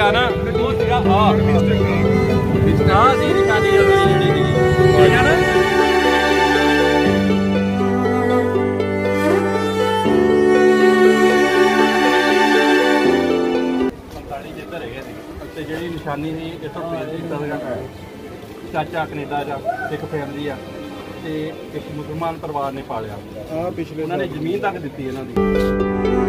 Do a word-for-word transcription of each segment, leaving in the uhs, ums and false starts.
ਸੀਗਾ ਨਾ ਉਹ ਸੀਗਾ ਆ ਆ ਸੀ ਨਿਸ਼ਾਨੀ ਅਸਲੀ ਜਿਹੜੀ ਸੀਗੀ ਠੀਕ ਹੈ ਨਾ। ਪੰਤਾਲੀ ਦੇ ਧਰੇ ਗਏ ਸੀ ਤੇ ਜਿਹੜੀ ਨਿਸ਼ਾਨੀ ਸੀ ਇਹ ਤੋਂ ਪੇਜ ਕੀਤਾ ਸੀਗਾ ਚਾਚਾ ਕੈਨੇਡਾ ਦਾ ਇੱਕ ਫੈਮਿਲੀ ਆ ਤੇ ਇੱਕ ਮੁਸਲਮਾਨ ਪਰਿਵਾਰ ਨੇ ਪਾਲਿਆ ਆ ਪਿਛਲੇ ਉਹਨਾਂ ਨੇ ਜ਼ਮੀਨ ਤੱਕ ਦਿੱਤੀ ਇਹਨਾਂ ਦੀ।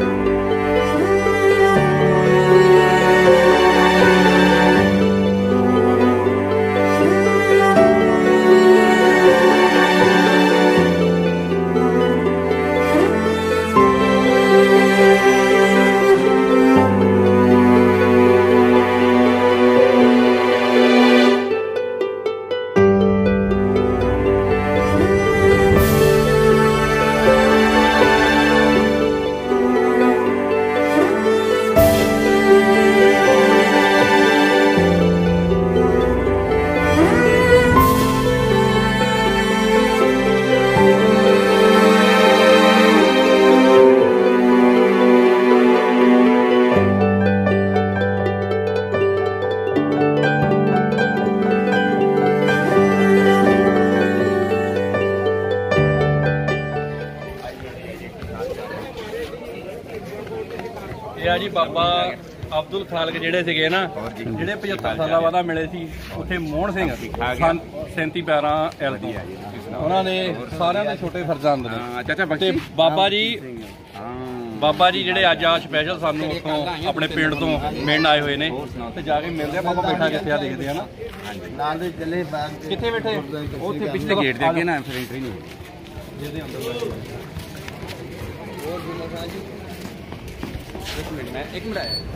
जी बाबा अब्दुल खालक जेडे सीगे ना जेडे पचहत्तर साल बाद मिले सी उत्थे मोहन सिंह सैंती पैरां एल डी उन्होंने सारे दे छोटे फरजंद ने ते बाबा जी बाबा जी जेडे अज आ स्पैशल सानू उत्थों अपने पिंड तो मिलण आए हुए ने ते जाके मिलदे बाबा बैठा कित्थे आ देखदे हैं ना नाल दे चले कित्थे बैठे उत्थे पिछले गेट दे अगे ना फिर एंट्री नहीं जिहदे अंदर और जिला जी एक मिनट मैं एक मिनट आया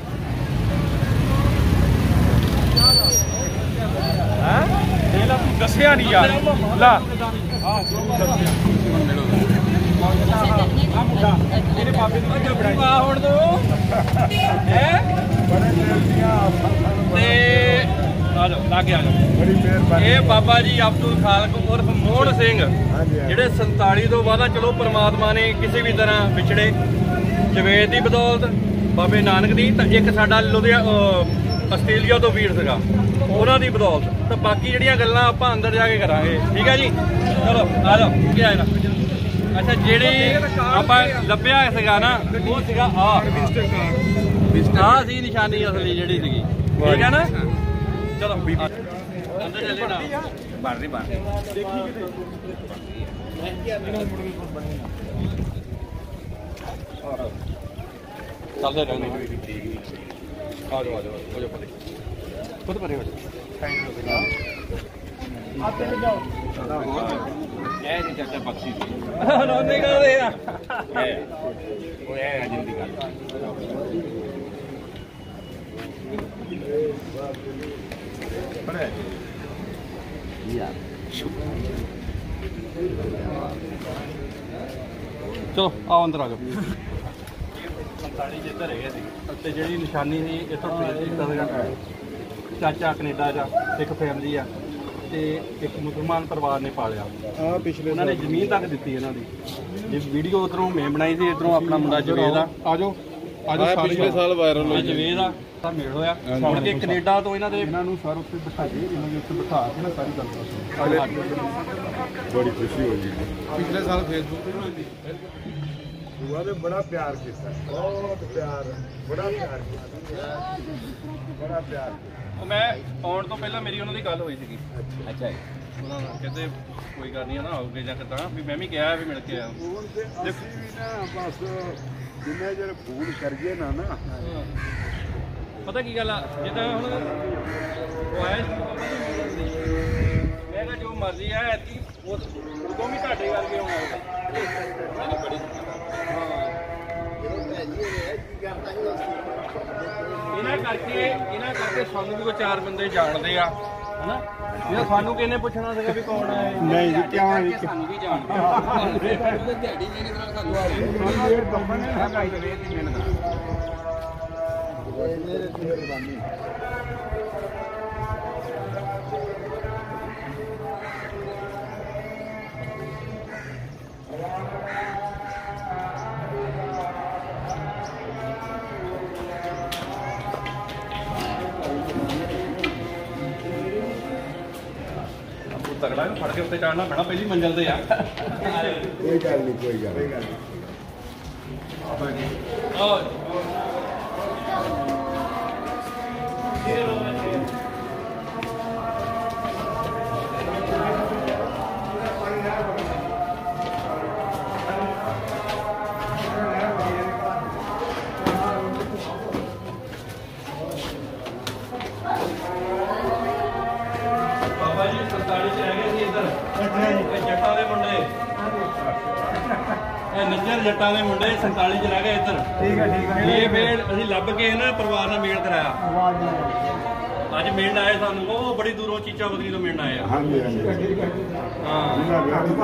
दसिया नहीं यार ला बाबा जी अब्दुल खालक उर्फ मोहन सिंह जेडे संताली तो बाद चलो परमात्मा ने किसी भी तरह विछड़े जवेद की बदौलत बाबे नानक दी तो एक साडा लुधियाना आस्ट्रेलिया तो वीर सीगा उन्हां दी बदौलत तो बाकी जिहड़ियां गल्लां आपां अंदर जाके करांगे ठीक है जी। चलो आ जाओ क्या है ना अच्छा जिहड़ी आपां लभ्या सीगा ना वो सीगा आ आ सी निशानी असली जिहड़ी सीगी ठीक है ना। चलो अंदर चले ना बाहर नहीं बाहर चलते रहने आ जाओ आ जाओ हो जाओ परे खुद परे हो जाओ आप चले जाओ ये नहीं चाचा बख्शी रोने का दे ये वो है जल्दी कर पड़े या चलो आओ अंदर आ जाओ। पंताली जे धरे गए थे जी निशानी सी इतों पेज किया सीगा चाचा कनेडा का एक फैमिली आ ते एक मुसलमान परिवार ने पालिया आ पिछले उन्होंने जमीन तक दी इन्हों की जिस वीडियो उधरों मैं बनाई थी इधरों अपना मुंडा जवेद आ जाओ आज पिछले साल वायरल होई जवेद आ मेल होया मुड़ के कनेडा तो इन्हों इन्हों सर उत्ते बिठा के इन्होंने उत्ते बिठा के ना सारी गल बड़ी खुशी होई पिछले साल फेसबुक बुआ ने बड़ा प्यार किया बहुत प्यार बड़ा प्यार किया बड़ा प्यार मैं आने तो पहला मेरी उन्होंने गल हुई थी अच्छा कहते कोई गल नहीं है ना आओगे या कितना भी मैं भी कहा भी मिल के आया बस जिन्ना चर फोन करिए ना ना पता की गल जिदा हम मैं जो मर्जी है उदों भी ਤੁਹਾਡੇ ਕਰਕੇ आना बड़ी इन्हां करके इन्हां करके सानू भी कोई चार बंदे जानते आ है ना जे सानू किसने पूछना सीगा भी कौन है नहीं जी क्या है सानू भी जानते दिहाड़ी मेरे नाल सानू ये कंपनी है गाइस वे दी मेहनत मेरे मेहरबानी ਤਗੜਾ ਫੜ ਕੇ ਉੱਤੇ ਚੜਨਾ ਪੈਣਾ ਪਹਿਲੀ ਮੰਜ਼ਿਲ ਤੇ ਆ ਕੋਈ ਗੱਲ ਨਹੀਂ ਕੋਈ ਗੱਲ ਨਹੀਂ ਜੱਟਾਂ ਦੇ ਮੁੰਡੇ ਇਹ ਨੱਜਰ ਜੱਟਾਂ ਦੇ ਮੁੰਡੇ ਸੰਤਾਲੀ ਚ ਰਹਿ ਗਏ ਇੱਧਰ। ਠੀਕ ਹੈ ਠੀਕ ਹੈ। ਇਹ ਫੇਰ ਅਸੀਂ ਲੱਭ ਕੇ ਨਾ ਪਰਿਵਾਰ ਨਾਲ ਮੇਲ ਕਰਾਇਆ। ਅੱਜ ਮਿਲਣ ਆਏ ਸਾਨੂੰ, ਉਹ ਬੜੀ ਦੂਰੋਂ ਚੀਚਾ ਬਦਲੀ ਤੋਂ ਮਿਲਣ ਆਏ ਆ। ਹਾਂਜੀ ਹਾਂਜੀ ਹਾਂ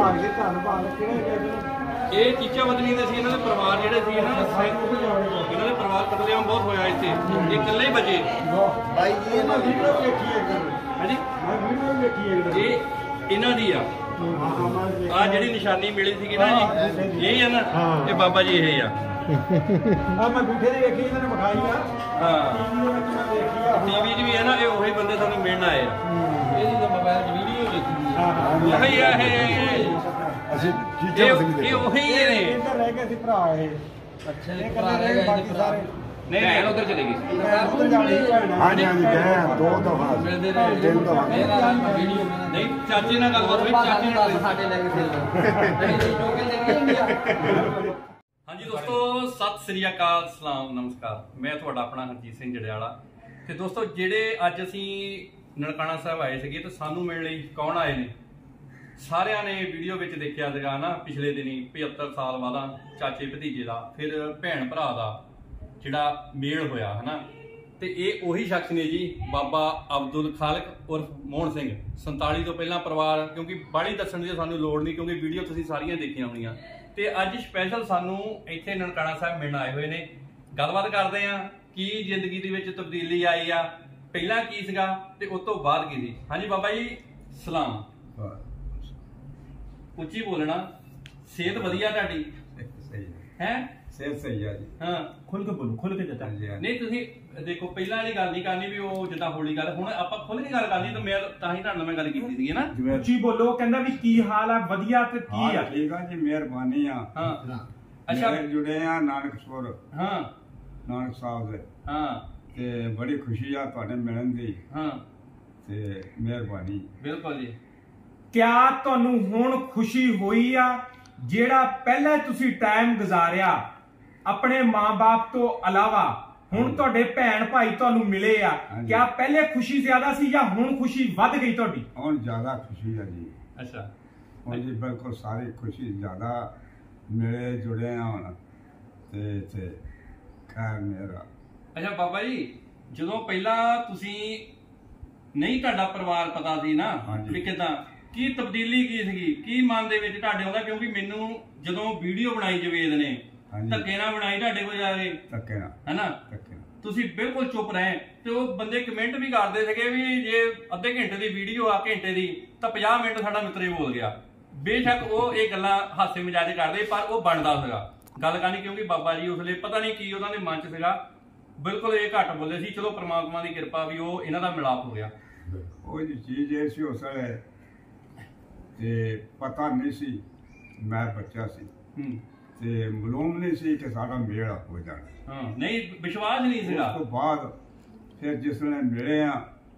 ਇਹ ਚੀਚਾ ਬਦਲੀ ਦੇ ਸੀ, ਇਹਨਾਂ ਦੇ ਪਰਿਵਾਰ ਜਿਹੜੇ ਸੀ ਨਾ, ਇਹਨਾਂ ਦੇ ਪਰਿਵਾਰ ਕਤਲੇਆਮ ਬਹੁਤ ਹੋਇਆ ਇੱਥੇ, ਇਹ ਇਕੱਲੇ ਹੀ ਬਚੇ। ਬਾਈ ਜੀ ਇਹਨਾਂ ਵੀਡੀਓ ਦੇਖੀ ਹੈ ਹਾਂਜੀ ਮੈਂ ਵੀਡੀਓ ਦੇਖੀ ਹੈ ਇਹ ਇਹਨਾਂ ਦੀ ਆ। ਆ ਜਿਹੜੀ ਨਿਸ਼ਾਨੀ ਮਿਲੀ ਸੀਗੀ ਨਾ ਜੀ, ਇਹ ਆ ਨਾ, ਇਹ ਬਾਬਾ ਜੀ ਇਹ ਆ। ਆ ਮੈਂ ਗੁੱਠੇ ਦੀ ਵੇਖੀ ਇਹਨਾਂ ਨੇ ਵਿਖਾਈ ਆ। ਹਾਂ ਟੀਵੀ ਵਿੱਚ ਮੈਂ ਦੇਖੀ ਆ। ਟੀਵੀ 'ਚ ਵੀ ਹੈ ਨਾ, ਇਹ ਉਹੀ ਬੰਦੇ ਸਾਨੂੰ ਮਿਲਣ ਆਏ ਆ। ਇਹਦੀ ਤਾਂ ਮੋਬਾਈਲ 'ਚ ਵੀਡੀਓ ਦੇਖੀ। ਹਾਂ ਹਾਂ ਉਹੀ ਆ ਇਹ, ਅਸੀਂ ਇਹ ਇਹ ਉਹੀ ਨੇ। ਇੱਧਰ ਰਹਿ ਗਏ ਸੀ ਭਰਾ ਇਹ। ਅੱਛਾ ਇਹ ਕੱਲੇ ਰਹਿ ਗਏ ਬਾਕੀ ਸਾਰੇ ਨਹੀਂ ਨਹੀਂ ਉਧਰ ਚਲੇ ਗਈ। ਉਧਰ ਜਾਣੀ ਹਾਂਜੀ ਹਾਂਜੀ ਗਏ ਦੋ ਦਫਾ ਮਿਲਦੇ ਰਹੇ ਤਿੰਨ ਦਫਾ ਵੀਡੀਓ ਨਹੀਂ। ਚਾਚੇ ਨਾਲ ਗੱਲਬਾਤ ਹੋਈ, ਚਾਚੇ ਨਾਲ ਸਾਡੇ ਲੈ ਕੇ ਹਾਂਜੀ ਦੋਸਤੋ, ਸਤਿ ਸ੍ਰੀ ਅਕਾਲ, ਸਲਾਮ, ਨਮਸਕਾਰ। ਮੈਂ ਤੁਹਾਡਾ ਆਪਣਾ ਹਰਜੀਤ ਸਿੰਘ ਜੜਿਆਲਾ। ਤੇ ਦੋਸਤੋ ਜਿਹੜੇ ਅੱਜ ਅਸੀਂ ਨਨਕਾਣਾ ਸਾਹਿਬ ਆਏ ਸੀਗੇ, ਤੇ ਸਾਨੂੰ ਮਿਲਣ ਲਈ ਕੌਣ ਆਏ ਨੇ? ਸਾਰਿਆਂ ਨੇ ਵੀਡੀਓ ਵਿੱਚ ਦੇਖਿਆ ਸੀਗਾ ਨਾ, ਪਿਛਲੇ ਦਿਨੀ ਪਝੱਤਰ ਸਾਲ ਬਾਅਦ ਚਾਚੇ ਭਤੀਜੇ ਦਾ, ਫਿਰ ਭੈਣ ਭਰਾ ਦਾ ਜਿਹੜਾ ਮੇਲ ਹੋਇਆ ਹਨਾ। ਤੇ ਇਹ ਉਹੀ ਸ਼ਖਸ ਨੇ ਜੀ, ਬਾਬਾ ਅਬਦੁਲ ਖਾਲਕ ਉਰਫ ਮੋਹਨ ਸਿੰਘ। ਸੰਤਾਲੀ ਤੋਂ ਪਹਿਲਾਂ ਪਰਿਵਾਰ, ਕਿਉਂਕਿ ਬਾਹਲੀ ਦੱਸਣ ਦੀ ਸਾਨੂੰ ਲੋੜ ਨਹੀਂ, ਕਿਉਂਕਿ ਵੀਡੀਓ ਤੁਸੀਂ ਸਾਰੀਆਂ ਦੇਖੀਆਂ ਹੋਣੀਆਂ। ਤੇ ਅੱਜ ਸਪੈਸ਼ਲ ਸਾਨੂੰ ਇੱਥੇ ਨਨਕਾਣਾ ਸਾਹਿਬ ਮਿਲਣ ਆਏ ਹੋਏ ਨੇ। ਗੱਲਬਾਤ ਕਰਦੇ ਆ ਕੀ ਜ਼ਿੰਦਗੀ ਦੇ ਵਿੱਚ ਤਬਦੀਲੀ ਆਈ ਆ, ਪਹਿਲਾਂ ਕੀ ਸੀਗਾ ਤੇ ਉਸ ਤੋਂ ਬਾਅਦ ਕੀ ਸੀ। ਹਾਂਜੀ ਬਾਬਾ ਜੀ ਸਲਾਮ। ਉੱਚੀ ਬੋਲਣਾ। ਸਿਹਤ ਵਧੀਆ ਤੁਹਾਡੀ? ਸਹੀ ਹੈ ਸਿਹਤ ਸਹੀ ਆ ਜੀ। ਹਾਂ ਖੁੱਲ ਕੇ ਬੋਲੋ, ਖੁੱਲ ਕੇ ਜਤਾ। ਨਹੀਂ ਤੁਸੀਂ ਦੇਖੋ, ਪਹਿਲਾਂ ਵਾਲੀ ਗੱਲ ਨਹੀਂ ਕਰਨੀ ਵੀ ਉਹ ਜਿੱਦਾਂ ਹੋਲੀ ਗੱਲ, ਹੁਣ ਆਪਾਂ ਖੁੱਲ ਕੇ ਗੱਲ ਕਰਨੀ। ਤਾਂ ਮੈਂ ਤਾਂ ਹੀ ਤੁਹਾਡੇ ਨਾਲ ਮੈਂ ਗੱਲ ਕੀਤੀ ਸੀਗੀ ਨਾ। ਉੱਚੀ ਬੋਲੋ। ਕਹਿੰਦਾ ਵੀ ਕੀ ਹਾਲ ਆ? ਵਧੀਆ ਤੇ ਕੀ ਆ? ਠੀਕ ਆ ਜੀ, ਮਿਹਰਬਾਨੀ ਆ। ਹਾਂ ਅੱਛਾ ਜੁੜੇ ਆ ਨਾਨਕਸਪੁਰ, ਹਾਂ ਨਾਨਕ ਸਾਹਿਬ ਦੇ। ਹਾਂ ਤੇ ਬੜੀ ਖੁਸ਼ੀ ਆ ਤੁਹਾਡੇ ਮਿਲਣ ਦੀ। ਹਾਂ ਤੇ ਮਿਹਰਬਾਨੀ। ਬਿਲਕੁਲ ਜੀ। ਕਿਆ ਤੁਹਾਨੂੰ ਹੁਣ ਖੁਸ਼ੀ ਹੋਈ ਆ ਜਿਹੜਾ ਪਹਿਲਾਂ ਤੁਸੀਂ ਟਾਈਮ ਗੁਜ਼ਾਰਿਆ ਆਪਣੇ ਮਾਂ-ਬਾਪ ਤੋਂ ਇਲਾਵਾ, ਹੁਣ ਤੁਹਾਡੇ ਭੈਣ ਭਾਈ ਤੁਹਾਨੂੰ ਮਿਲੇ ਆ, ਕਿਆ ਪਹਿਲੇ ਖੁਸ਼ੀ ਜ਼ਿਆਦਾ ਸੀ ਜਾਂ ਹੁਣ ਖੁਸ਼ੀ ਵੱਧ ਗਈ ਤੁਹਾਡੀ? ਹੁਣ ਜ਼ਿਆਦਾ ਖੁਸ਼ੀ ਆ ਜੀ। ਅੱਛਾ ਹੁਣ ਜੀ ਬਿਲਕੁਲ ਸਾਰੀ ਖੁਸ਼ੀ ਜ਼ਿਆਦਾ ਮਿਲੇ ਜੁੜੇ ਆ ਹੁਣ ਤੇ ਤੇ ਖੈਰ ਮੇਰਾ। ਅੱਛਾ ਬਾਬਾ ਜੀ, ਜਦੋਂ ਪਹਿਲਾਂ ਤੁਸੀਂ ਨਹੀਂ ਤੁਹਾਡਾ ਪਰਿਵਾਰ ਪਤਾ ਸੀ ਨਾ ਵੀ ਕਿਦਾਂ, ਕੀ ਤਬਦੀਲੀ ਕੀ ਸੀਗੀ, ਕੀ ਮਨ ਦੇ ਵਿੱਚ ਤੁਹਾਡੇ ਆਉਂਦਾ? ਕਿਉਂਕਿ ਮੈਨੂੰ ਜਦੋਂ ਵੀਡੀਓ ਬਣਾਈ ਜਵੇਦ ਨੇ, ਧੱਕੇ ਨਾਲ ਬਣਾਈ ਤੁਹਾਡੇ ਕੋਲ ਜਾ ਕੇ, ਧੱਕੇ ਨਾਲ ਹੈਨਾ, ਤੁਸੀਂ ਬਿਲਕੁਲ ਚੁੱਪ ਰਹੇ। ਤੇ ਉਹ ਬੰਦੇ ਕਮੈਂਟ ਵੀ ਕਰਦੇ ਸੀਗੇ ਵੀ ਜੇ ਅੱਧੇ ਘੰਟੇ ਦੀ ਵੀਡੀਓ ਆ ਘੰਟੇ ਦੀ, ਤਾਂ ਪੰਜਾਹ ਮਿੰਟ ਸਾਡਾ ਮਿੱਤਰ ਬੋਲ ਗਿਆ। ਬੇਸ਼ੱਕ ਉਹ ਇਹ ਗੱਲਾਂ ਹਾਸੇ ਮਜ਼ਾਕ ਕਰਦੇ, ਪਰ ਉਹ ਬਣਦਾ ਸੀਗਾ ਗੱਲ ਕਰਨੀ, ਕਿਉਂਕਿ ਬਾਬਾ ਜੀ ਉਸ ਵੇਲੇ ਪਤਾ ਨਹੀਂ ਕੀ ਉਹਨਾਂ ਦੇ ਮਨ 'ਚ ਸੀਗਾ, ਬਿਲਕੁਲ ਇਹ ਘੱਟ ਬੋਲੇ ਸੀ। ਚਲੋ ਪ੍ਰਮਾਤਮਾ ਦੀ ਕਿਰਪਾ ਵੀ ਉਹ ਇਹਨਾਂ ਦਾ ਮਿਲਾਪ ਹੋ ਗਿਆ। ਉਹ ਜੀ ਚੀਜ਼ ਇਹ ਸੀ ਉਸ ਵੇਲੇ ਤੇ ਪਤਾ ਨਹੀਂ ਸੀ, ਮੈਂ ਬੱਚਾ ਸੀ ਤੇ ਮਾਲੂਮ ਨਹੀਂ ਸੀ ਕਿ ਸਾਡਾ ਮੇਲ ਹੋ ਜਾਣਾ। ਹਾਂ ਨਹੀਂ, ਵਿਸ਼ਵਾਸ ਨਹੀਂ ਸੀਗਾ। ਉਸ ਤੋਂ ਬਾਅਦ ਫਿਰ ਜਿਸ ਵੇਲੇ ਮਿਲੇ ਆ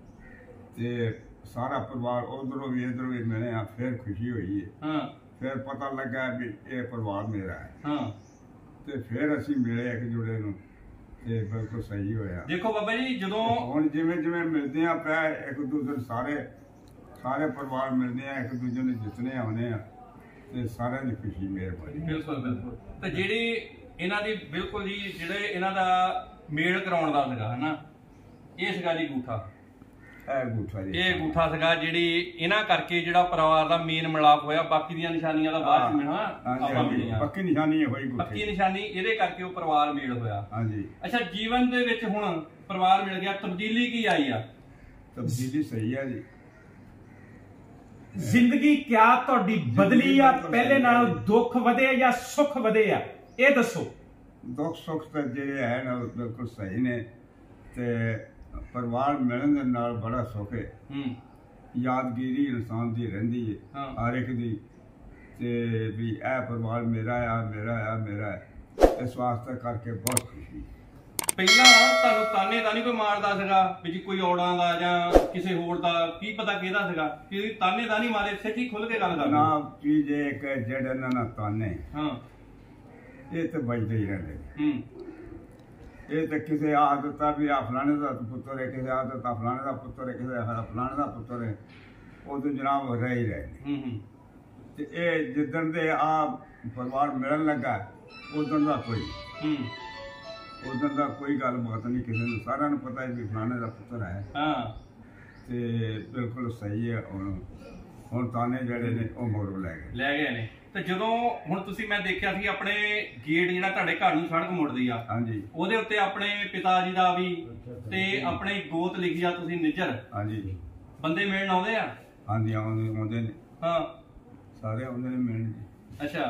ਤੇ ਸਾਰਾ ਪਰਿਵਾਰ ਉਧਰੋਂ ਵੀ ਇੱਧਰੋਂ ਵੀ ਮਿਲੇ ਆ, ਫਿਰ ਖੁਸ਼ੀ ਹੋਈ ਹੈ। ਹਾਂ ਫਿਰ ਪਤਾ ਲੱਗਾ ਵੀ ਇਹ ਪਰਿਵਾਰ ਮੇਰਾ ਹੈ। ਹਾਂ ਤੇ ਫਿਰ ਅਸੀਂ ਮਿਲੇ ਇੱਕ ਜੁੜੇ ਨੂੰ ਤੇ ਬਿਲਕੁਲ ਸਹੀ ਹੋਇਆ। ਦੇਖੋ ਬਾਬਾ ਜੀ, ਜਦੋਂ ਹੁਣ ਜਿਵੇਂ ਜਿਵੇਂ ਮਿਲਦੇ ਆ ਪਿਆ ਇੱਕ ਦੂਜੇ ਸਾਰੇ ਸਾਰੇ ਪਰਿਵਾਰ ਮਿਲਦੇ ਆ, ਇੱਕ ਦੂਜੇ ਨੂੰ ਜਿੱਤਨੇ ਆਉਨੇ ਆ ਤੇ ਸਾਰਿਆਂ ਦੀ ਖੁਸ਼ੀ ਮਿਹਰਬਾਨੀ। ਬਿਲਕੁਲ ਬਿਲਕੁਲ। ਤੇ ਜਿਹੜੀ ਇਹਨਾਂ ਦੀ ਬਿਲਕੁਲ ਜੀ, ਜਿਹੜੇ ਇਹਨਾਂ ਦਾ ਮੇਲ ਕਰਾਉਣ ਦਾ ਸੀਗਾ ਹਨਾ, ਇਹ ਸੀਗਾ ਜੀ ਅੰਗੂਠਾ। ਇਹ ਅੰਗੂਠਾ ਜੀ, ਇਹ ਅੰਗੂਠਾ ਸੀਗਾ ਜਿਹੜੀ ਇਹਨਾਂ ਕਰਕੇ ਜਿਹੜਾ ਪਰਿਵਾਰ ਦਾ ਮੇਨ ਮਿਲਾਪ ਹੋਇਆ। ਬਾਕੀ ਦੀਆਂ ਨਿਸ਼ਾਨੀਆਂ ਦਾ ਬਾਅਦ ਚ ਮਿਲਣਾ ਆਪਾਂ ਮਿਲੀਆਂ। ਪੱਕੀ ਨਿਸ਼ਾਨੀ ਹੈ ਹੋਈ, ਪੱਕੀ ਨਿਸ਼ਾਨੀ ਇਹਦੇ ਕਰਕੇ ਉਹ ਪਰਿਵਾਰ ਮੇਲ ਹੋਇਆ। ਹਾਂਜੀ। ਅੱਛਾ, ਜੀਵਨ ਦੇ ਵਿੱਚ ਹੁਣ ਪਰਿਵਾਰ ਮਿਲ ਗਿਆ, ਤਬਦੀਲੀ ਕੀ ਆਈ ਆ? ਤਬਦੀਲੀ ਸਹੀ ਆ ਜੀ। ਜ਼ਿੰਦਗੀ ਕਿਆ ਤੁਹਾਡੀ ਬਦਲੀ ਆ? ਪਹਿਲੇ ਨਾਲੋਂ ਦੁੱਖ ਵਧੇ ਜਾਂ ਸੁੱਖ ਵਧੇ ਆ? ਇਹ ਦੱਸੋ। ਦੁੱਖ ਸੁੱਖ ਤਾਂ ਜਿਹੜੇ ਹੈ ਨਾ ਬਿਲਕੁਲ ਸਹੀ ਨੇ ਤੇ ਪਰਿਵਾਰ ਮਿਲਣ ਦੇ ਨਾਲ ਬੜਾ ਸੁੱਖ ਹੈ। ਹੂੰ ਯਾਦਗਿਰੀ ਇਨਸਾਨ ਦੀ ਰਹਿੰਦੀ ਹੈ ਹਰ ਇੱਕ ਦੀ, ਤੇ ਵੀ ਇਹ ਪਰਿਵਾਰ ਮੇਰਾ ਆ ਮੇਰਾ ਆ ਮੇਰਾ ਹੈ। ਇਸ ਵਾਸਤੇ ਕਰਕੇ ਬਹੁਤ ਖੁਸ਼ੀ। ਪਹਿਲਾਂ ਤੁਹਾਨੂੰ ਤਾਨੇ ਤਾਂ ਨਹੀਂ ਕੋਈ ਮਾਰਦਾ ਸੀਗਾ ਵੀ ਜੀ ਕੋਈ ਔੜਾਂ ਦਾ ਜਾਂ ਕਿਸੇ ਹੋਰ ਦਾ, ਕੀ ਪਤਾ ਕਿਹਦਾ ਸੀਗਾ, ਕਿ ਤਾਨੇ ਤਾਂ ਨਹੀਂ ਮਾਰੇ, ਸਿੱਧੀ ਖੁੱਲ ਕੇ ਗੱਲ ਕਰਦੇ ਨਾ ਚੀਜ਼ ਇੱਕ ਜਿਹੜੇ ਇਹਨਾਂ ਨਾਲ ਤਾਨੇ ਹਾਂ ਇਹ ਤਾਂ ਵੱਜਦੇ ਹੀ ਰਹਿੰਦੇ। ਹੂੰ ਇਹ ਤਾਂ ਕਿਸੇ ਆਦਤ ਆ ਵੀ ਆ ਫਲਾਣੇ ਦਾ ਪੁੱਤਰ ਹੈ, ਕਿਸੇ ਆਦਤ ਆ ਫਲਾਣੇ ਦਾ ਪੁੱਤਰ ਹੈ, ਕਿਸੇ ਫਲਾਣੇ ਦਾ ਪੁੱਤਰ ਹੈ, ਉਹ ਤਾਂ ਜਨਾਬ ਰਹਿ ਹੀ ਰਹੇ। ਹੂੰ ਹੂੰ ਤੇ ਇਹ ਜਿੱਦਣ ਦੇ ਆ ਪਰਿਵਾਰ ਮਿਲਣ ਲੱਗਾ ਉਦੋਂ ਦਾ ਕੋਈ ਹੂੰ ਉਦੋਂ ਦਾ ਕੋਈ ਗੱਲਬਾਤ ਨਹੀਂ ਕਿਸੇ ਨੂੰ, ਸਾਰਿਆਂ ਨੂੰ ਪਤਾ ਹੈ ਵੀ ਫਲਾਣੇ ਦਾ ਪੁੱਤਰ ਹੈ। ਹਾਂ ਤੇ ਬਿਲਕੁਲ ਸਹੀ ਹੈ। ਹੁਣ ਹੁਣ ਤਾਨੇ ਜਿਹੜੇ ਨੇ ਉਹ ਮਗਰੋਂ ਲੈ ਗਏ ਲੈ ਗਏ ਨੇ। ਤੇ ਜਦੋਂ ਹੁਣ ਤੁਸੀਂ ਮੈਂ ਦੇਖਿਆ ਸੀ ਆਪਣੇ ਗੇਟ ਜਿਹੜਾ ਤੁਹਾਡੇ ਘਰ ਨੂੰ ਸੜਕ ਮੁੜਦੀ ਆ, ਹਾਂਜੀ, ਉਹਦੇ ਉੱਤੇ ਆਪਣੇ ਪਿਤਾ ਜੀ ਦਾ ਵੀ ਤੇ ਆਪਣੇ ਗੋਤ ਲਿਖੀ ਆ ਤੁਸੀਂ ਨਿੱਜਰ, ਹਾਂਜੀ, ਬੰਦੇ ਮਿਲਣ ਆਉਂਦੇ ਆ? ਹਾਂਜੀ ਆਉਂਦੇ ਆਉਂਦੇ ਨੇ, ਹਾਂ ਸਾਰੇ ਆਉਂਦੇ ਨੇ ਮਿਲਣ ਜੀ। ਅੱਛਾ।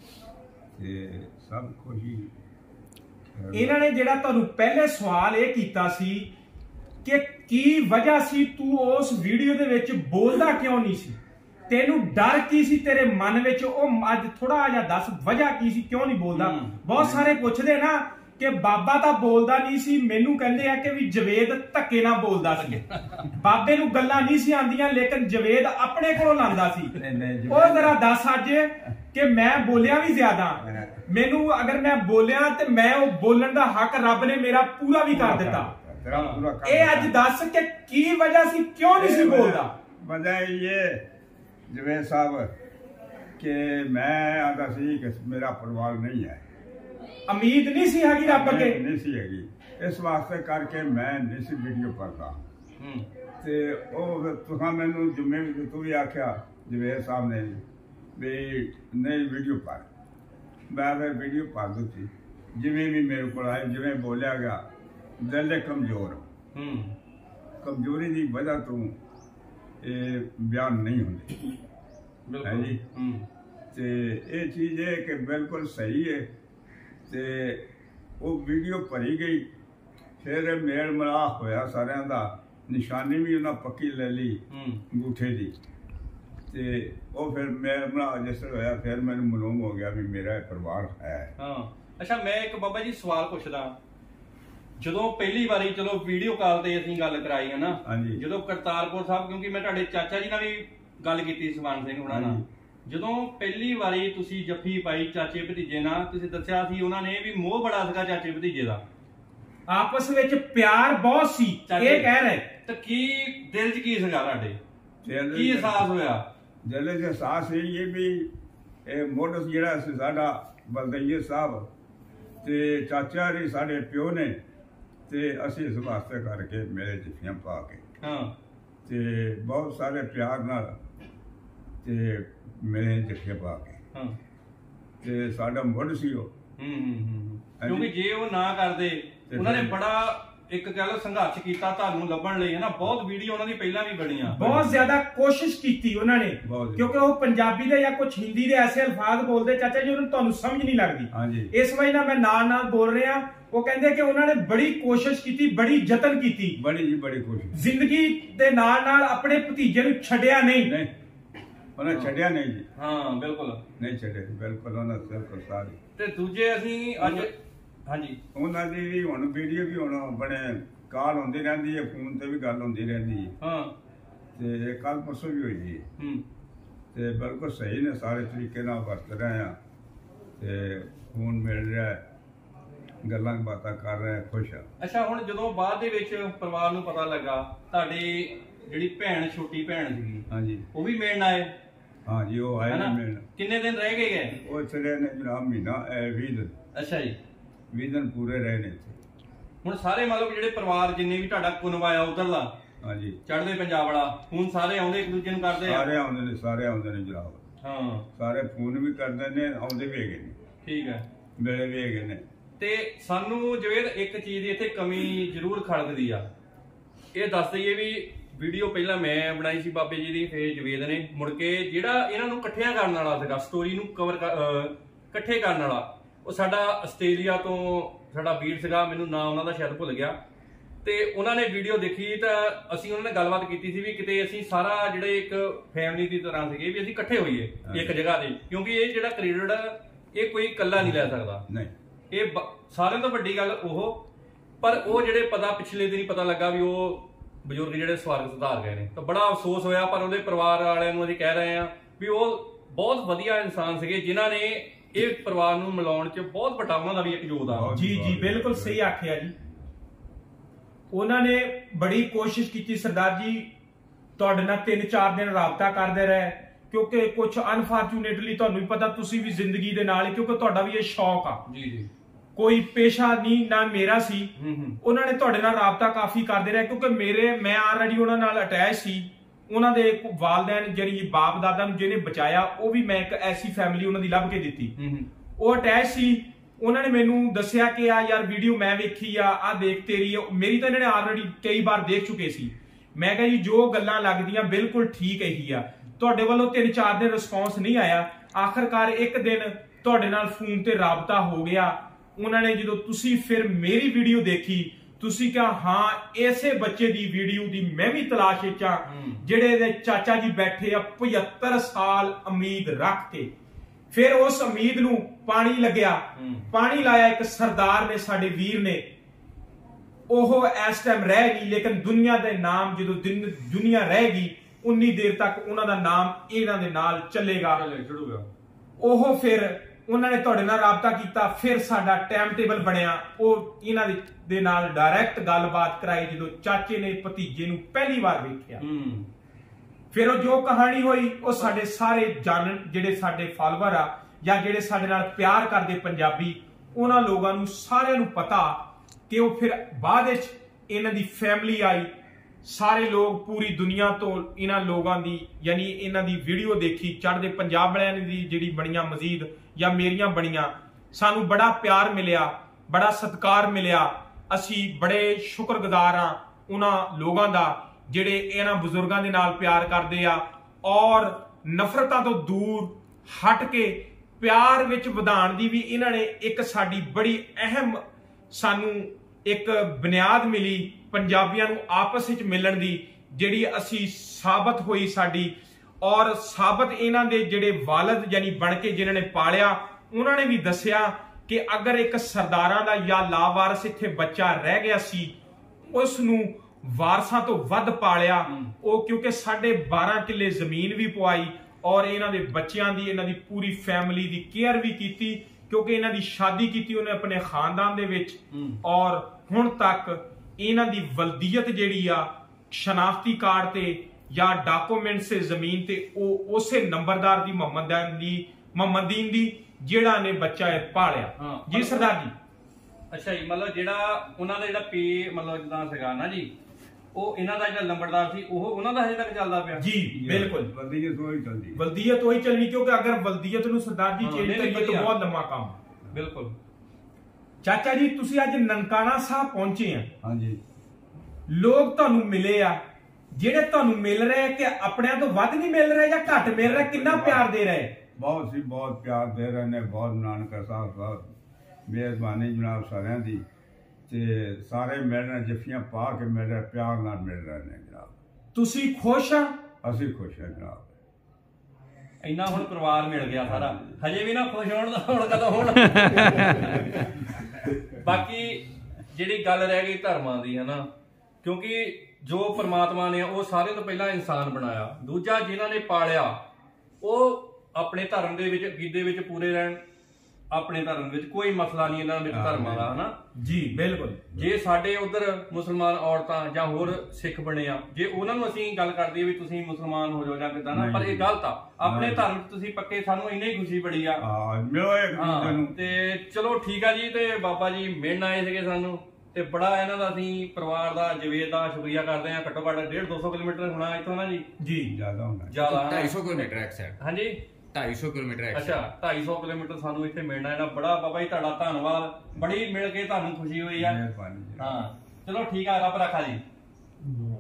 ਤੇ ਸਭ ਖੁਸ਼ੀ। ਇਹਨਾਂ ਨੇ ਜਿਹੜਾ ਤੁਹਾਨੂੰ ਪਹਿਲੇ ਸਵਾਲ ਇਹ ਕੀਤਾ ਸੀ ਕਿ ਕੀ ਵਜ੍ਹਾ ਸੀ ਤੂੰ ਉਸ ਵੀਡੀਓ ਦੇ ਵਿੱਚ ਬੋਲਦਾ ਕਿਉਂ ਨਹੀਂ ਸੀ, ਤੈਨੂੰ ਡਰ ਕੀ ਸੀ ਤੇਰੇ ਮਨ ਵਿੱਚ, ਉਹ ਅੱਜ ਥੋੜਾ ਜਿਹਾ ਦੱਸ ਵਜ੍ਹਾ ਕੀ ਸੀ, ਕਿਉਂ ਨਹੀਂ ਬੋਲਦਾ। ਬਹੁਤ ਸਾਰੇ ਪੁੱਛਦੇ ਨਾ ਕਿ ਬਾਬਾ ਤਾਂ ਬੋਲਦਾ ਨਹੀਂ ਸੀ, ਮੈਨੂੰ ਕਹਿੰਦੇ ਆ ਕਿ ਵੀ ਜਵੇਦ ਧੱਕੇ ਨਾਲ ਬੋਲਦਾ ਸੀ, ਬਾਬੇ ਨੂੰ ਗੱਲਾਂ ਨਹੀਂ ਸੀ ਆਉਂਦੀਆਂ ਲੇਕਿਨ ਜਵੇਦ ਆਪਣੇ ਕੋਲੋਂ ਲਾਂਦਾ ਸੀ। ਉਹ ਜਰਾ ਦੱਸ ਅੱਜ ਕਿ ਮੈਂ ਬੋਲਿਆ ਵੀ ਜ਼ਿਆਦਾ, ਮੈਨੂੰ ਅਗਰ ਮੈਂ ਬੋਲਿਆ ਤੇ ਮੈਂ ਉਹ ਬੋਲਣ ਦਾ ਹੱਕ ਰੱਬ ਨੇ ਮੇਰਾ ਪੂਰਾ ਵੀ ਕਰ ਦਿੱਤਾ। ਇਹ ਅੱਜ ਦੱਸ ਕਿ ਕੀ ਵਜ੍ਹਾ ਸੀ, ਕਿਉਂ ਨਹੀਂ ਸੀ ਬੋਲਦਾ। ਵਜ੍ਹਾ ਇਹ ਜਵੇਦ ਸਾਹਿਬ ਕਿ ਮੈਂ ਆਂਦਾ ਸੀ ਕਿ ਮੇਰਾ ਪਰਿਵਾਰ ਨਹੀਂ ਹੈ, ਉਮੀਦ ਨਹੀਂ ਸੀ ਹੈਗੀ ਰੱਬ ਅੱਗੇ, ਨਹੀਂ ਸੀ ਹੈਗੀ, ਇਸ ਵਾਸਤੇ ਕਰਕੇ ਮੈਂ ਨਹੀਂ ਸੀ ਵੀਡੀਓ ਪਾਉਂਦਾ। ਤੇ ਉਹ ਤੁਸੀਂ ਮੈਨੂੰ ਜੁਮੇ ਵੀ ਤੂੰ ਵੀ ਆਖਿਆ ਜਵੇਦ ਸਾਹਿਬ ਨੇ ਵੀ ਨਹੀਂ ਵੀਡੀਓ ਪਾ, ਮੈਂ ਫਿਰ ਵੀਡੀਓ ਪਾ ਦਿੱਤੀ। ਜਿਵੇਂ ਵੀ ਮੇਰੇ ਕੋਲ ਆਏ ਜਿਵੇਂ ਬੋਲਿਆ ਗਿਆ, ਦਿਲ ਕਮਜ਼ੋਰ, ਕਮਜ਼ੋਰੀ ਦੀ ਵਜ੍ਹਾ ਤੋਂ ਇਹ ਬਿਆਨ ਨਹੀਂ ਹੁੰਦੀ ਹੈ ਜੀ। ਤੇ ਇਹ ਚੀਜ਼ ਹੈ ਕਿ ਬਿਲਕੁਲ ਸਹੀ ਹੈ। ਤੇ ਉਹ ਵੀਡੀਓ ਭਰੀ ਗਈ, ਫਿਰ ਮੇਲ ਮਿਲਾਪ ਹੋਇਆ ਸਾਰਿਆਂ ਦਾ, ਨਿਸ਼ਾਨੀ ਵੀ ਉਹਨਾਂ ਪੱਕੀ ਲੈ ਲਈ ਅੰਗੂਠੇ ਦੀ। ਤੇ ਉਹ ਫਿਰ ਮੇਲ ਮਿਲਾਪ ਜਿਸ ਤਰ੍ਹਾਂ ਹੋਇਆ, ਫਿਰ ਮੈਨੂੰ ਮਾਲੂਮ ਹੋ ਗਿਆ ਵੀ ਮੇਰਾ ਪਰਿਵਾਰ ਹੈ। ਹਾਂ ਅੱਛਾ, ਮੈਂ ਇੱਕ ਬਾਬਾ ਜੀ ਸਵਾਲ ਪੁੱਛਦਾ, ਜਦੋਂ ਪਹਿਲੀ ਵਾਰੀ ਚਲੋ ਵੀਡੀਓ ਕਾਲ ਤੇ ਅਸੀਂ ਗੱਲ ਕਰਾਈ ਹੈ ਨਾ, ਜਦੋਂ ਕਰਤਾਰਪੁਰ ਸਾਹਿਬ, ਕਿਉਂਕਿ ਮੈਂ ਤੁਹਾਡੇ ਚਾਚਾ ਜੀ ਨਾਲ ਵੀ ਗੱਲ ਕੀਤੀ ਸਮਾਨ ਸਿੰਘ ਹੁਣਾਂ ਨਾਲ, ਜਦੋਂ ਪਹਿਲੀ ਵਾਰੀ ਤੁਸੀਂ ਜੱਫੀ ਪਾਈ ਚਾਚੇ ਭਤੀਜੇ ਨਾਲ, ਤੁਸੀਂ ਦੱਸਿਆ ਸੀ ਉਹਨਾਂ ਨੇ ਵੀ ਮੋਹ ਬੜਾ ਸੀਗਾ ਚਾਚੇ ਭਤੀਜੇ ਦਾ, ਆਪਸ ਵਿੱਚ ਪਿਆਰ ਬਹੁਤ ਸੀ, ਇਹ ਕਹਿ ਰਹੇ। ਤਾਂ ਕੀ ਦਿਲ 'ਚ ਕੀ ਸੀਗਾ ਤੁਹਾਡੇ, ਕੀ ਅਹਿਸਾਸ ਹੋਇਆ? ਦਿਲ 'ਚ ਅਹਿਸਾਸ ਇਹ ਵੀ ਇਹ ਮੁੱਢ ਜਿਹੜਾ ਸੀ ਸਾਡਾ ਬਲਦਈਏ ਸਾਹਿਬ ਤੇ ਚਾਚਾ ਜੀ ਸਾਡੇ ਪਿਓ ਨੇ, ਤੇ ਅਸੀਂ ਇਸ ਵਾਸਤੇ ਕਰਕੇ ਮੇਰੇ ਜੱਫੀਆਂ ਪਾ ਕੇ ਹਾਂ ਤੇ ਬਹੁਤ ਸਾਰੇ ਪਿਆਰ ਨਾਲ ਤੇ ਮੇਰੇ ਜੱਫੀਆਂ ਪਾ ਕੇ ਹਾਂ ਤੇ ਸਾਡਾ ਮੁੱਢ ਸੀ ਉਹ। ਹੂੰ ਹੂੰ ਕਿਉਂਕਿ ਜੇ ਉਹ ਨਾ ਕਰਦੇ, ਉਹਨਾਂ ਨੇ ਬੜਾ ਇੱਕ ਕਹਿ ਲਓ ਸੰਘਰਸ਼ ਕੀਤਾ ਤੁਹਾਨੂੰ ਲੱਭਣ ਲਈ, ਹੈ ਨਾ, ਬਹੁਤ ਵੀਡੀਓ ਉਹਨਾਂ ਦੀ ਪਹਿਲਾਂ ਵੀ ਬਣੀਆਂ, ਬਹੁਤ ਜ਼ਿਆਦਾ ਕੋਸ਼ਿਸ਼ ਕੀਤੀ ਉਹਨਾਂ ਨੇ, ਕਿਉਂਕਿ ਉਹ ਪੰਜਾਬੀ ਦੇ ਜਾਂ ਕੁਝ ਹਿੰਦੀ ਦੇ ਐਸੇ ਅਲਫਾਜ਼ ਬੋਲਦੇ ਚਾਚਾ ਜੀ, ਉਹਨਾਂ ਨੂੰ ਤੁਹਾਨੂੰ ਸਮਝ ਨਹੀਂ ਲੱਗਦੀ। ਇਸ ਵਜ੍ਹਾ ਨਾਲ ਮੈਂ ਨਾਲ ਨਾਲ ਬੋਲ ਰਿਹਾ। ਉਹ ਕਹਿੰਦੇ ਕਿ ਉਹਨਾਂ ਨੇ ਬੜੀ ਕੋਸ਼ਿਸ਼ ਕੀਤੀ, ਬੜੀ ਯਤਨ ਕੀਤੀ, ਬੜੀ ਜੀ ਬੜੀ ਕੋਸ਼ਿਸ਼, ਜ਼ਿੰਦਗੀ ਦੇ ਨਾਲ ਨਾਲ ਆਪਣੇ ਭਤੀਜੇ ਨੂੰ ਛੱਡਿਆ ਨਹੀਂ। ਨਹੀਂ ਉਹਨਾਂ ਛੱਡਿਆ ਨਹੀਂ ਜੀ। ਹਾਂ ਬਿਲਕੁਲ ਨਹੀਂ ਛੱਡਿਆ ਬਿਲਕੁਲ, ਉਹਨਾਂ ਸਿਰਫ ਸਾਰੀ। ਤੇ ਦੂਜੇ ਅਸੀਂ ਅੱਜ ਹਾਂਜੀ ਉਹਨਾਂ ਦੀ ਵੀ ਹੁਣ ਵੀਡੀਓ ਵੀ ਹੁਣ ਬਣੇ ਕਾਲ ਹੁੰਦੀ ਰਹਿੰਦੀ ਹੈ, ਫੋਨ ਤੇ ਵੀ ਗੱਲ ਹੁੰਦੀ ਰਹਿੰਦੀ ਹੈ। ਹਾਂ ਤੇ ਕੱਲ ਪਰਸੋਂ ਵੀ ਹੋਈ ਜੀ। ਹੂੰ ਤੇ ਬਿਲਕੁਲ ਸਹੀ ਨੇ, ਸਾਰੇ ਤਰੀਕੇ ਨਾਲ ਵਰਤ ਰਹੇ ਆ ਤੇ ਫੋਨ ਮਿਲ ਰਿਹਾ, ਗੱਲਾਂ ਬਾਤਾਂ ਕਰ ਰਹੇ, ਖੁਸ਼ ਆ। ਅੱਛਾ, ਹੁਣ ਜਦੋਂ ਬਾਅਦ ਦੇ ਵਿੱਚ ਪਰਿਵਾਰ ਨੂੰ ਪਤਾ ਲੱਗਾ ਤੁਹਾਡੀ ਜਿਹੜੀ ਭੈਣ, ਛੋਟੀ ਭੈਣ ਸੀਗੀ, ਹਾਂਜੀ, ਉਹ ਵੀ ਮਿਲਣ ਆਏ? ਹਾਂਜੀ ਉਹ ਆਏ ਨੇ ਮਿਲਣ। ਕਿੰਨੇ ਦਿਨ ਰਹਿ ਕੇ ਗਏ? ਉਹ ਚਲੇ ਨੇ ਜਨਾਬ ਮਹੀਨਾ ਵੀਹ ਦਿਨ। ਅੱਛਾ ਜੀ, ਵੀਹ ਦਿਨ ਪੂਰੇ ਰਹੇ ਨੇ ਇੱਥੇ। ਹੁਣ ਸਾਰੇ ਮਤਲਬ ਜਿਹੜੇ ਪਰਿਵਾਰ ਜਿੰਨੇ ਵੀ ਤੁਹਾਡਾ ਕੁਨਵਾ ਆ ਉਧਰਲਾ, ਹਾਂਜੀ, ਚੜ੍ਹਦੇ ਪੰਜਾਬ ਵਾਲਾ, ਹੁਣ ਸਾਰੇ ਆਉਂਦੇ ਇੱਕ ਦੂਜੇ ਨੂੰ ਕਰਦੇ ਆ? ਸਾਰੇ ਆਉਂਦੇ ਨੇ, ਸਾਰੇ ਆਉਂਦੇ ਨੇ ਜਨਾਬ। ਹਾਂ ਸਾਰੇ ਫੋਨ ਵੀ ਕਰਦੇ ਨੇ, ਆਉਂਦੇ ਵੀ ਹੈਗੇ ਨੇ। ਠੀਕ ਹੈ, ਮਿਲੇ ਵੀ ਹੈਗੇ ਨੇ। ਤੇ ਸਾਨੂੰ ਜਵੇਦ ਇੱਕ ਚੀਜ਼ ਦੀ ਇੱਥੇ ਕਮੀ ਜ਼ਰੂਰ ਖੜਕਦੀ ਆ, ਇਹ ਦੱਸ ਦਈਏ ਵੀ ਵੀਡੀਓ ਪਹਿਲਾਂ ਮੈਂ ਬਣਾਈ ਸੀ ਬਾਬੇ ਜੀ ਦੀ, ਫਿਰ ਜਵੇਦ ਨੇ, ਮੁੜ ਕੇ ਜਿਹੜਾ ਇਹਨਾਂ ਨੂੰ ਇਕੱਠਿਆਂ ਕਰਨ ਵਾਲਾ ਸੀਗਾ, ਸਟੋਰੀ ਨੂੰ ਕਵਰ ਇਕੱਠੇ ਕਰਨ ਵਾਲਾ, ਉਹ ਸਾਡਾ ਆਸਟ੍ਰੇਲੀਆ ਤੋਂ ਸਾਡਾ ਵੀਰ ਸੀਗਾ, ਮੈਨੂੰ ਨਾਮ ਉਹਨਾਂ ਦਾ ਸ਼ਾਇਦ ਭੁੱਲ ਗਿਆ, ਤੇ ਉਹਨਾਂ ਨੇ ਵੀਡੀਓ ਦੇਖੀ ਤਾਂ ਅਸੀਂ ਉਹਨਾਂ ਨਾਲ ਗੱਲਬਾਤ ਕੀਤੀ ਸੀ ਵੀ ਕਿਤੇ ਅਸੀਂ ਸਾਰਾ ਜਿਹੜੇ ਇੱਕ ਫੈਮਿਲੀ ਦੀ ਤਰ੍ਹਾਂ ਸੀਗੇ ਵੀ ਅਸੀਂ ਇਕੱਠੇ ਹੋਈਏ ਇੱਕ ਜਗ੍ਹਾ ਤੇ, ਕਿਉਂਕਿ ਇਹ ਜਿਹੜਾ ਕ੍ਰੈਡਿਟ ਇਹ ਕੋਈ ਇਕੱਲਾ ਨਹੀਂ ਲੈ ਸਕਦਾ। ਨਹੀਂ, ਇਹ ਸਾਰਿਆਂ ਤੋਂ ਵੱਡੀ ਗੱਲ ਉਹ, ਪਰ ਉਹ ਜਿਹੜੇ ਪਤਾ ਪਿਛਲੇ ਦਿਨ ਹੀ ਪਤਾ ਲੱਗਾ ਵੀ ਉਹ ਬਜ਼ੁਰਗ ਜਿਹੜੇ ਸਵਰਗ ਸੁਧਾਰ ਗਏ ਨੇ, ਤਾਂ ਬੜਾ ਅਫਸੋਸ ਹੋਇਆ। ਪਰ ਉਹਦੇ ਪਰਿਵਾਰ ਵਾਲਿਆਂ ਨੂੰ ਅਸੀਂ ਕਹਿ ਰਹੇ ਹਾਂ ਵੀ ਉਹ ਬਹੁਤ ਵਧੀਆ ਇਨਸਾਨ ਸੀਗੇ ਜਿਨ੍ਹਾਂ ਨੇ ਇਹ ਪਰਿਵਾਰ ਨੂੰ ਮਿਲਾਉਣ 'ਚ ਬਹੁਤ ਵੱਡਾ ਉਹਨਾਂ ਦਾ ਵੀ ਇੱਕ ਯੋਗਦਾਨ। ਜੀ ਜੀ ਬਿਲਕੁਲ ਸਹੀ ਆਖਿਆ ਜੀ। ਉਹਨਾਂ ਨੇ ਬੜੀ ਕੋਸ਼ਿਸ਼ ਕੀਤੀ ਸਰਦਾਰ ਜੀ, ਤੁਹਾਡੇ ਨਾਲ ਤਿੰਨ ਚਾਰ ਦਿਨ ਰਾਬਤਾ ਕਰਦੇ ਰਹੇ, ਕਿਉਂਕਿ ਕੁਝ ਅਨਫੋਰਚੂਨੇਟਲੀ ਤੁਹਾਨੂੰ ਵੀ ਪਤਾ, ਤੁਸੀਂ ਵੀ ਜ਼ਿੰਦਗੀ ਦੇ ਨਾਲ, ਕਿਉਂਕਿ ਤੁਹਾਡਾ ਵੀ ਇਹ ਸ਼ੌਕ ਆ ਜੀ ਜੀ, ਕੋਈ ਪੇਸ਼ਾ ਨਹੀਂ ਨਾ ਮੇਰਾ ਸੀ। ਉਹਨਾਂ ਨੇ ਤੁਹਾਡੇ ਨਾਲ ਰਾਬਤਾ ਕਾਫੀ ਕਰਦੇ ਰਹੇ, ਕਿਉਂਕਿ ਮੇਰੇ ਮੈਂ ਆਲਰੇਡੀ ਉਹਨਾਂ ਨਾਲ ਅਟੈਚ ਸੀ। ਉਹਨਾਂ ਦੇ ਵਾਲਦੈਨ ਜਿਹੜੀ ਬਾਪ ਦਾਦਾ ਨੂੰ ਜਿਹਨੇ ਬਚਾਇਆ, ਉਹ ਵੀ ਮੈਂ ਇੱਕ ਐਸੀ ਫੈਮਿਲੀ ਉਹਨਾਂ ਦੀ ਲੱਭ ਕੇ ਦਿੱਤੀ, ਉਹ ਅਟੈਚ ਸੀ। ਉਹਨਾਂ ਨੇ ਮੈਨੂੰ ਦੱਸਿਆ ਕਿ ਆ ਯਾਰ ਵੀਡੀਓ ਮੈਂ ਵੇਖੀ ਆ, ਆ ਦੇਖ ਤੇਰੀ ਮੇਰੀ ਤਾਂ ਇਹਨਾਂ ਨੇ ਆਲਰੇਡੀ ਕਈ ਵਾਰ ਦੇਖ ਚੁੱਕੇ ਸੀ। ਮੈਂ ਕਿਹਾ ਜੀ ਜੋ ਗੱਲਾਂ ਲੱਗਦੀਆਂ ਬਿਲਕੁਲ ਠੀਕ ਇਹੀ ਆ। ਤੁਹਾਡੇ ਵੱਲੋਂ ਤਿੰਨ ਚਾਰ ਦਿਨ ਰਿਸਪੌਂਸ ਨਹੀਂ ਆਇਆ, ਆਖਰਕਾਰ ਇੱਕ ਦਿਨ ਤੁਹਾਡੇ ਨਾਲ ਫੋਨ ਤੇ ਰਾਬਤਾ ਹੋ ਗਿਆ। ਉਹਨਾਂ ਨੇ ਜਦੋਂ ਤੁਸੀਂ ਫਿਰ ਮੇਰੀ ਵੀਡੀਓ ਦੇਖੀ, ਤੁਸੀਂ ਕਿਹਾ ਹਾਂ ਇਸੇ ਬੱਚੇ ਦੀ ਵੀਡੀਓ ਦੀ ਮੈਂ ਵੀ ਤਲਾਸ਼ ਵਿੱਚ ਆ, ਜਿਹੜੇ ਇਹਦੇ ਚਾਚਾ ਜੀ ਬੈਠੇ ਆ ਪਝੱਤਰ ਸਾਲ ਉਮੀਦ ਰੱਖ ਕੇ। ਫਿਰ ਉਸ ਉਮੀਦ ਨੂੰ ਪਾਣੀ ਲੱਗਿਆ, ਪਾਣੀ ਲਾਇਆ ਇੱਕ ਸਰਦਾਰ ਨੇ, ਸਾਡੇ ਵੀਰ ਨੇ। ਉਹ ਇਸ ਟਾਈਮ ਰਹਿ ਗਈ, ਲੇਕਿਨ ਦੁਨੀਆ ਦੇ ਨਾਮ ਜਦੋਂ ਦੁਨੀਆ ਰਹੇਗੀ ਉਨੀ ਦੇਰ ਤੱਕ ਉਹਨਾਂ ਦਾ ਨਾਮ ਇਹਨਾਂ ਦੇ ਨਾਲ ਚੱਲੇਗਾ। ਉਹ ਫਿਰ ਉਹਨਾਂ ਨੇ ਤੁਹਾਡੇ ਨਾਲ ਰਾਬਤਾ ਕੀਤਾ, ਫਿਰ ਸਾਡਾ ਟਾਈਮ ਟੇਬਲ ਬਣਿਆ। ਉਹ ਇਹਨਾਂ ਦੇ ਨਾਲ ਡਾਇਰੈਕਟ ਗੱਲਬਾਤ ਕਰਾਈ ਜਦੋਂ ਚਾਚੇ ਨੇ ਭਤੀਜੇ ਨੂੰ ਪਹਿਲੀ ਵਾਰ ਵੇਖਿਆ। ਫਿਰ ਉਹ ਜੋ ਕਹਾਣੀ ਹੋਈ, ਉਹ ਸਾਡੇ ਸਾਰੇ ਜਾਣਨ ਜਿਹੜੇ ਸਾਡੇ ਫਾਲੋਅਰ ਆ ਜਾਂ ਜਿਹੜੇ ਸਾਡੇ ਨਾਲ ਪਿਆਰ ਕਰਦੇ ਪੰਜਾਬੀ, ਉਹਨਾਂ ਲੋਕਾਂ ਨੂੰ ਸਾਰਿਆਂ ਨੂੰ ਪਤਾ ਕਿ ਉਹ ਫਿਰ ਬਾਅਦ ਵਿੱਚ ਇਹਨਾਂ ਦੀ ਫੈਮਿਲੀ ਆਈ। ਸਾਰੇ ਲੋਕ ਪੂਰੀ ਦੁਨੀਆ ਤੋਂ ਇਹਨਾਂ ਲੋਕਾਂ ਦੀ ਯਾਨੀ ਇਹਨਾਂ ਦੀ ਵੀਡੀਓ ਦੇਖੀ, ਚੜ੍ਹਦੇ ਪੰਜਾਬ ਵਾਲਿਆਂ ਦੀ ਜਿਹੜੀ ਬਣੀਆਂ ਮਜ਼ੀਦ ਜਾਂ ਮੇਰੀਆਂ ਬਣੀਆਂ, ਸਾਨੂੰ ਬੜਾ ਪਿਆਰ ਮਿਲਿਆ, ਬੜਾ ਸਤਿਕਾਰ ਮਿਲਿਆ। ਅਸੀਂ ਬੜੇ ਸ਼ੁਕਰਗੁਜ਼ਾਰ ਆ ਉਹਨਾਂ ਲੋਕਾਂ ਦਾ ਜਿਹੜੇ ਇਹਨਾਂ ਬਜ਼ੁਰਗਾਂ ਦੇ ਨਾਲ ਪਿਆਰ ਕਰਦੇ ਆ ਔਰ ਨਫ਼ਰਤਾਂ ਤੋਂ ਦੂਰ ਹਟ ਕੇ ਪਿਆਰ ਵਿੱਚ ਵਧਾਉਣ ਦੀ ਵੀ ਇਹਨਾਂ ਨੇ ਇੱਕ ਸਾਡੀ ਬੜੀ ਅਹਿਮ ਸਾਨੂੰ ਇੱਕ ਬੁਨਿਆਦ ਮਿਲੀ ਪੰਜਾਬੀਆਂ ਨੂੰ ਆਪਸ ਵਿੱਚ ਮਿਲਣ ਦੀ, ਜਿਹੜੀ ਅਸੀਂ ਸਾਬਤ ਹੋਈ ਸਾਡੀ। ਔਰ ਸਾਬਤ ਇਹਨਾਂ ਦੇ ਜਿਹੜੇ ਵਾਲਦ ਯਾਨੀ ਬਣ ਕੇ ਜਿਨ੍ਹਾਂ ਨੇ ਪਾਲਿਆ, ਉਹਨਾਂ ਨੇ ਵੀ ਦੱਸਿਆ ਕਿ ਅਗਰ ਇੱਕ ਸਰਦਾਰਾਂ ਦਾ ਜਾਂ ਲਾਵਾਰਸ ਇੱਥੇ ਬੱਚਾ ਰਹਿ ਗਿਆ ਸੀ, ਉਸ ਨੂੰ ਵਾਰਸਾਂ ਤੋਂ ਵੱਧ ਪਾਲਿਆ ਉਹ, ਕਿਉਂਕਿ ਸਾਢੇ ਬਾਰਾਂ ਕਿੱਲੇ ਜ਼ਮੀਨ ਵੀ ਪਵਾਈ ਔਰ ਇਹਨਾਂ ਦੇ ਬੱਚਿਆਂ ਦੀ, ਇਹਨਾਂ ਦੀ ਪੂਰੀ ਫੈਮਿਲੀ ਦੀ ਕੇਅਰ ਵੀ ਕੀਤੀ, ਕਿਉਂਕਿ ਇਹਨਾਂ ਦੀ ਸ਼ਾਦੀ ਕੀਤੀ ਉਹਨੇ ਆਪਣੇ ਖਾਨਦਾਨ ਦੇ ਵਿੱਚ। ਔਰ ਹੁਣ ਤੱਕ ਇਹਨਾਂ ਦੀ ਵਲਦੀਅਤ ਜਿਹੜੀ ਆ ਸ਼ਨਾਖਤੀ ਕਾਰਡ ਤੇ ਜਾਂ ਡਾਕੂਮੈਂਟਸ ਤੇ ਜ਼ਮੀਨ ਤੇ ਉਹ ਉਸੇ ਨੰਬਰਦਾਰ ਦੀ ਮੁਹੰਮਦੀਨ ਦੀ ਮੁਹੰਮਦੀਨ ਦੀ ਜਿਹੜਾ ਨੇ ਬੱਚਾ ਇਹ ਪਾਲਿਆ। ਜੀ ਸਰਦਾਰ ਜੀ। ਅੱਛਾ ਜੀ, ਮਤਲਬ ਜਿਹੜਾ ਉਹਨਾਂ ਦਾ ਜਿਹੜਾ ਪੇ ਮਤਲਬ ਜਿੱਦਾਂ ਸੀਗਾ ਨਾ ਜੀ, ਉਹ ਇਹਨਾਂ ਦਾ ਜਿਹੜਾ ਨੰਬਰਦਾਰ ਸੀ ਉਹ ਉਹਨਾਂ ਦਾ ਹਜੇ ਤੱਕ ਚੱਲਦਾ ਪਿਆ? ਜੀ ਬਿਲਕੁਲ, ਵਲਦੀਅਤ ਉਹੀ ਚੱਲਦੀ, ਵਲਦੀਅਤ ਉਹੀ ਚੱਲਣੀ, ਕਿਉਂਕਿ ਅਗਰ ਵਲਦੀਅਤ ਨੂੰ ਸਰਦਾਰ ਜੀ ਚੇਂਜ ਕਰੀਏ ਤਾਂ ਬਹੁਤ ਲੰਮਾ ਕੰਮ। ਬਿਲਕੁਲ। ਚਾਚਾ ਜੀ ਤੁਸੀਂ ਅੱਜ ਨਨਕਾਣਾ ਸਾਹਿਬ ਪਹੁੰਚੇ ਆ। ਹਾਂਜੀ। ਲੋਕ ਤੁਹਾਨੂੰ ਮਿਲੇ ਆ, ਜਿਹੜੇ ਤੁਹਾਨੂੰ ਮਿਲ ਰਹੇ ਕਿ ਆਪਣਿਆਂ ਤੋਂ ਵੱਧ ਨਹੀਂ ਮਿਲ ਰਹੇ ਜਾਂ ਘੱਟ ਮਿਲ ਰਹੇ, ਕਿੰਨਾ ਪਿਆਰ ਦੇ ਰਹੇ? ਬਹੁਤ ਸੀ, ਬਹੁਤ ਪਿਆਰ ਦੇ ਰਹੇ ਨੇ। ਬਹੁਤ ਨਾਨਕਾ ਸਾਹਿਬ ਸਾਹਿਬ ਮਿਹਰਬਾਨੀ ਜਨਾਬ ਸਾਰਿਆਂ ਦੀ, ਤੇ ਸਾਰੇ ਮਿਲ ਰਹੇ, ਜੱਫੀਆਂ ਪਾ ਕੇ ਮਿਲ ਰਹੇ, ਪਿਆਰ ਨਾਲ ਮਿਲ ਰਹੇ ਨੇ ਜਨਾਬ। ਤੁਸੀਂ ਖੁਸ਼ ਆ? ਅਸੀਂ ਖੁਸ਼ ਹਾਂ ਜਨਾਬ। ਇੰਨਾ ਹੁਣ ਪਰਿਵਾਰ ਮਿਲ ਗਿਆ ਸਾਰਾ, ਹਜੇ ਵੀ ਨਾ ਖੁਸ਼ ਹੋਣ ਦਾ ਹੁਣ ਕਦੋਂ ਹੋਣ। ਬਾਕੀ ਜਿਹੜੀ ਗੱਲ ਰਹਿ ਗਈ ਧਰਮਾਂ ਦੀ ਹੈ ਨਾ, ਕਿਉਂਕਿ ਜੋ ਪਰਮਾਤਮਾ ਨੇ ਉਹ ਸਾਰੇ ਤੋਂ ਪਹਿਲਾਂ ਇਨਸਾਨ ਬਣਾਇਆ, ਦੂਜਾ ਜਿਨ੍ਹਾਂ ਨੇ ਪਾਲਿਆ ਉਹ ਆਪਣੇ ਧਰਮ ਦੇ ਵਿੱਚ ਅਕੀਦੇ ਵਿੱਚ ਪੂਰੇ ਰਹਿਣ। ਆਪਣੇ ਧਰਮ ਵਿੱਚ ਕੋਈ ਮਸਲਾ ਨਹੀਂ ਇਹਨਾਂ ਵਿੱਚ ਧਰਮਾਂ ਦਾ, ਹਨਾ ਜੀ ਬਿਲਕੁਲ। ਜੇ ਸਾਡੇ ਉਧਰ ਮੁਸਲਮਾਨ ਔਰਤਾਂ ਜਾਂ ਹੋਰ ਸਿੱਖ ਬਣੇ ਆ, ਜੇ ਉਹਨਾਂ ਨੂੰ ਅਸੀਂ ਗੱਲ ਕਰਦੇ ਵੀ ਤੁਸੀਂ ਮੁਸਲਮਾਨ ਹੋ ਜਾਓ ਜਾਂ ਕਿੱਦਾਂ ਨਾ, ਪਰ ਇਹ ਗਲਤ ਆ। ਆਪਣੇ ਧਰਮ ਚ ਤੁਸੀਂ ਪੱਕੇ, ਸਾਨੂੰ ਇੰਨੀ ਹੀ ਖੁਸ਼ੀ ਬੜੀ ਆ। ਤੇ ਚਲੋ ਠੀਕ ਆ ਜੀ। ਤੇ ਬਾਬਾ ਜੀ ਮਿਲਣ ਆਏ ਸੀਗੇ ਸਾਨੂੰ, ਤੇ ਬੜਾ ਇਹਨਾਂ ਦਾ ਅਸੀਂ ਪਰਿਵਾਰ ਦਾ ਜਵੇਦ ਦਾ ਸ਼ੁਕਰੀਆ ਕਰਦੇ ਹਾਂ। ਘੱਟੋ ਘੱਟ ਡੇਢ ਦੋ ਸੌ ਕਿਲੋਮੀਟਰ ਹੋਣਾ ਇੱਥੋਂ ਨਾ ਜੀ? ਜੀ ਜ਼ਿਆਦਾ ਹੋਣਾ, ਜ਼ਿਆਦਾ ਢਾਈ ਸੌ ਕਿਲੋਮੀਟਰ ਹੈ ਸਰ। ਹਾਂਜੀ ਢਾਈ ਸੌ ਕਿਲੋਮੀਟਰ। ਅੱਛਾ, ਢਾਈ ਸੌ ਕਿਲੋਮੀਟਰ ਸਾਨੂੰ ਇੱਥੇ ਮਿਲਣਾ ਹੈ ਨਾ। ਬੜਾ ਬਾਬਾ ਜੀ ਤੁਹਾਡਾ ਧੰਨਵਾਦ, ਬੜੀ ਮਿਲ ਕੇ ਤੁਹਾਨੂੰ ਖੁਸ਼ੀ ਹੋਈ ਆ। ਮਿਹਰਬਾਨੀ। ਹਾਂ ਚਲੋ ਠੀਕ ਆ, ਰੱਬ ਰੱਖਾ ਜੀ।